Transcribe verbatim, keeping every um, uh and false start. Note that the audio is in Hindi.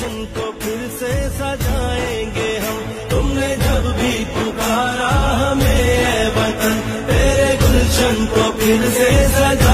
गुलशन को फिर से सजाएंगे हम। तुमने जब भी पुकारा हमें ए वतन, तेरे गुलशन को फिर से सजा